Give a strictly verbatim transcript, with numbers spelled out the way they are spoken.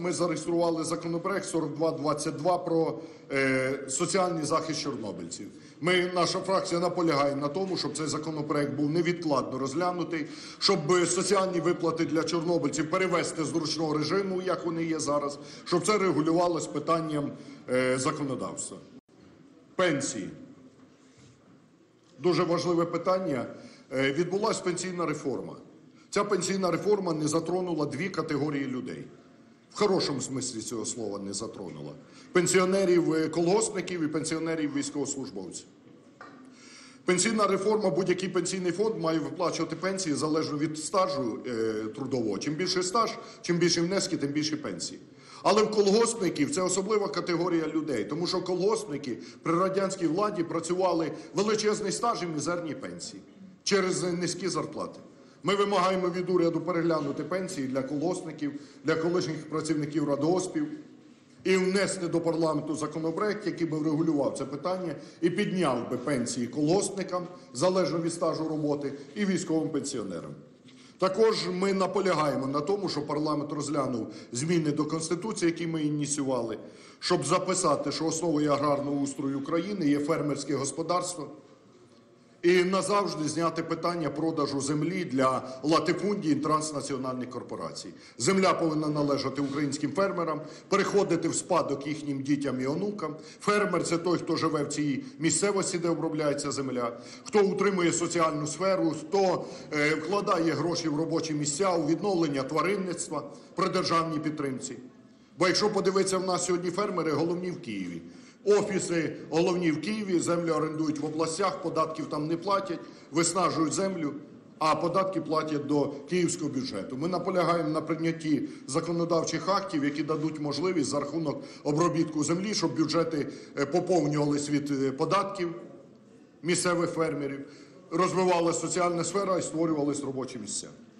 Ми зареєстрували законопроект сорок два двадцять два про е, соціальний захист чорнобильців. Ми, наша фракція наполягає на тому, щоб цей законопроект був невідкладно розглянутий, щоб соціальні виплати для чорнобильців перевести з ручного режиму, як вони є зараз, щоб це регулювалось питанням е, законодавства. Пенсії. Дуже важливе питання. Е, відбулась пенсійна реформа. Ця пенсійна реформа не затронула дві категорії людей. В хорошому смислі цього слова не затронула. Пенсіонерів-колгоспників і пенсіонерів-військовослужбовців. Пенсійна реформа, будь-який пенсійний фонд має виплачувати пенсії залежно від стажу е, трудового. Чим більше стаж, чим більше внески, тим більше пенсії. Але в колгоспників це особлива категорія людей, тому що колгоспники при радянській владі працювали величезний стаж і мізерні пенсії через низькі зарплати. Ми вимагаємо від уряду переглянути пенсії для колгоспників, для колишніх працівників радгоспів і внести до парламенту законопроект, який би врегулював це питання і підняв би пенсії колгоспникам, залежно від стажу роботи, і військовим пенсіонерам. Також ми наполягаємо на тому, щоб парламент розглянув зміни до Конституції, які ми ініціювали, щоб записати, що основою аграрного устрою України є фермерське господарство, і назавжди зняти питання продажу землі для латифундій і транснаціональних корпорацій. Земля повинна належати українським фермерам, переходити в спадок їхнім дітям і онукам. Фермер – це той, хто живе в цій місцевості, де обробляється земля, хто утримує соціальну сферу, хто е, вкладає гроші в робочі місця, у відновлення тваринництва при державній підтримці. Бо якщо подивитися, в нас сьогодні фермери головні в Києві. Офіси головні в Києві, землю орендують в областях, податків там не платять, виснажують землю, а податки платять до київського бюджету. Ми наполягаємо на прийнятті законодавчих актів, які дадуть можливість за рахунок обробітку землі, щоб бюджети поповнювались від податків місцевих фермерів, розвивалася соціальна сфера і створювались робочі місця.